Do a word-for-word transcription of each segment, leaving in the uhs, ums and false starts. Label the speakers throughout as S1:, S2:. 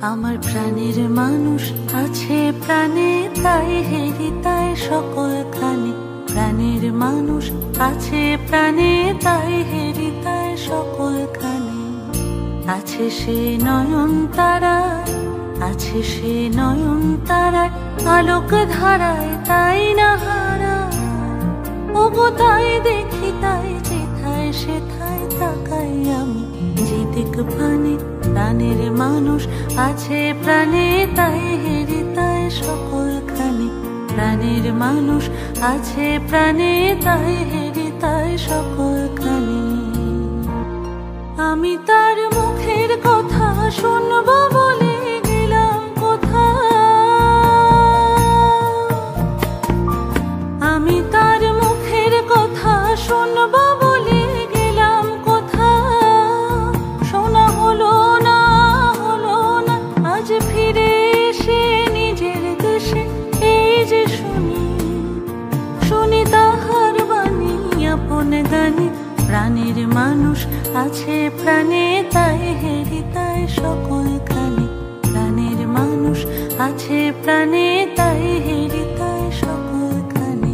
S1: আমার প্রাণের মানুষ আছে প্রাণে, তাই হেরি তাই সকলখানে। প্রাণের মানুষ আছে প্রাণে, তাই হেরি তাই সকলখানে। আছে সে নয়ন তারায়, আছে সে নয়ন তারায়, আলোক ধারায় তাই না হারায়। ওগো তাই দেখি তাই যেথায় সেথায় তাকাই আমি, যেদিক পানে প্রাণের মানুষ আছে প্রাণে, তাই হেরি তাই সকলখানে। প্রাণের মানুষ আছে প্রাণে, তাই হেরি তাই সকলখানে। আমি তার মুখের কথা শুনবো বলে গেলাম কোথায়, আমি তার মুখের কথা শুনবো বলে গেলাম কোথায়। শোনা হলো না হলো না আজ ফিরে এসে নিজের দেশে, এই যে শুনি শুনি তাহার বাণী আপন গানে। প্রাণের মানুষ আছে প্রাণে, তাই হেরি তাই সকলখানে। প্রাণের মানুষ আছে প্রাণে, তাই হেরি তাই সকলখানে।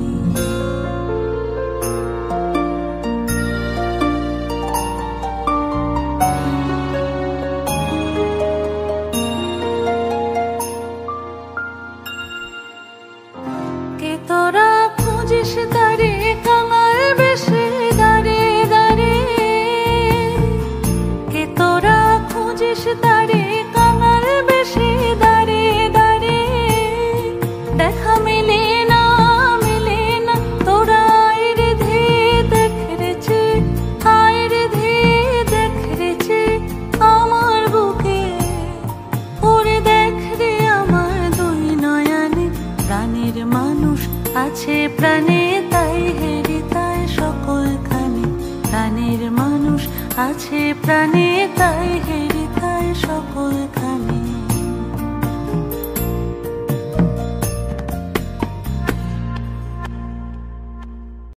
S1: কে তোরা খুঁজিস তারে কাঙাল বেশে দাঁড়ে দাঁড়ে, কে তোরা খুঁজিস তারে কাঙাল বেশে দাঁড়ে দাঁড়ে। দেখা মেলে না মেলে না তোরা আইরে ধে দেখরেছে, আইরে ধে দেখরেছে আমার বুকে। ওরে দেখ রে আমার দুই নয়নে, প্রাণের মানুষ আছে প্রাণে, তাই হেরি তাই সকলখানে। প্রাণের মানুষ আছে প্রাণে, তাই হেরি তাই সকলখানে।